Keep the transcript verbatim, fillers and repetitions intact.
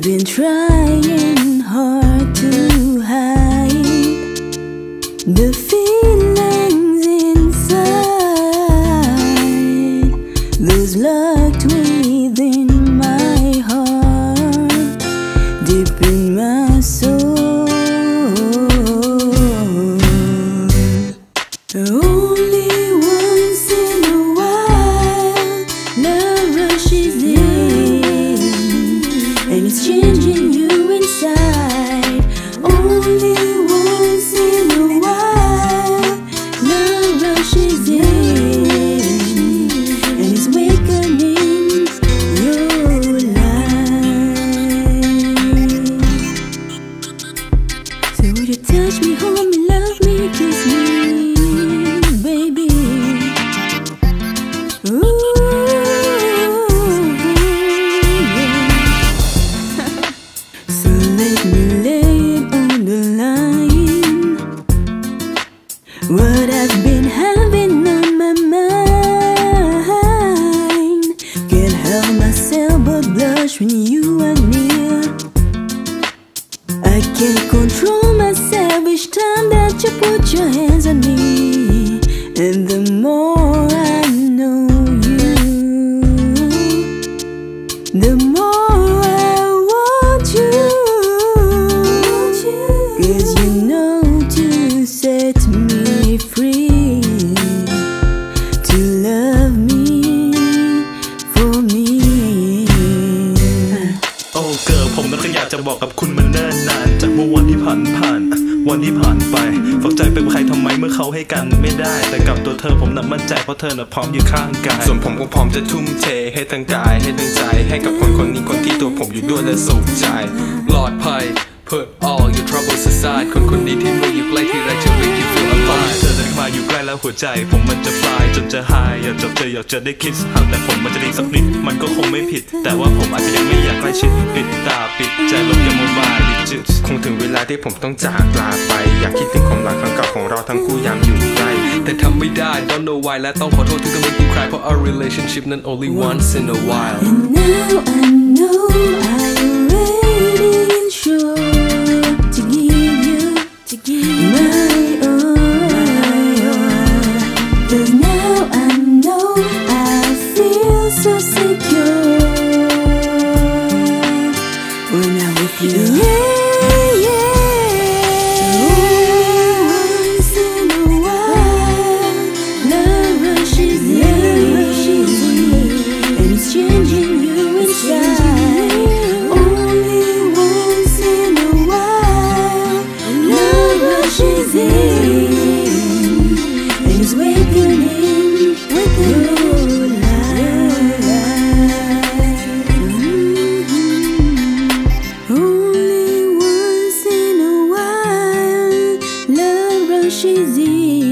been trying hard to hide the feelings inside, those locked within my heart, deep in my soul. Only once in a while, love rushes in, and it's changing you inside. Only once in a while, love rushes in, and it's awakening your life. So would you touch me, hold me, love me, kiss me, baby? Ooh. Let me lay it on the line, what I've been having on my mind. Can't help myself but blush when you are near. I can't control myself each time that you put your hands on me. And the more I know you, the more I want you. Cause you know to set me free, to love me for me. โอ้เกิร์ลผมนั้นก็อยากจะบอกกับคุณมันเนิ่นนานจากเมื่อวันที่ผ่านผ่านวันที่ผ่านไปฝักใจเป็นใครทำไมเมื่อเขาให้กันไม่ได้แต่กับตัวเธอผมน่ะมั่นใจเพราะเธอน่ะพร้อมอยู่ข้างกายส่วนผมก็พร้อมจะทุ่มเทให้ทั้งกายให้ทั้งใจให้กับคนคนนี้คนที่ตัวผมอยู่ด้วยและสุขใจปลอดภัยPut all your troubles aside คนคนนี้ที่เมื่ออยู่ใกล้ที่ไรจะ make you feel alive เธอเดินมาอยู่ใกล้แล้วหัวใจผมมันจะฟลายจนจะหายอยากจะเจออยากจะได้คิสหากแต่ผมมันจะดีสักนิดมันก็คงไม่ผิดแต่ว่าผมอาจจะยังไม่อยากใกล้ชิดปิดตาปิดใจลงยังโมบายดิจิตคงถึงเวลาที่ผมต้องจากลาไปอยากคิดถึงความรักครั้งเก่าของเราทั้งคู่ยามอยู่ใกล้แต่ทำไม่ได้ don't know why และต้องขอโทษที่ต้อง make you cry เพราะ our relationship นั้น only once in a while And now I know I'm ready and sure to give you, to give you my all. Cause now I know I feel so secure when I'm with you. Yeah, yeah. Once in a while, love rushes in, and it's changing you inside. Only once in a while, love rushes in, and it's awakening with your life. Only once in a while, love rushes in.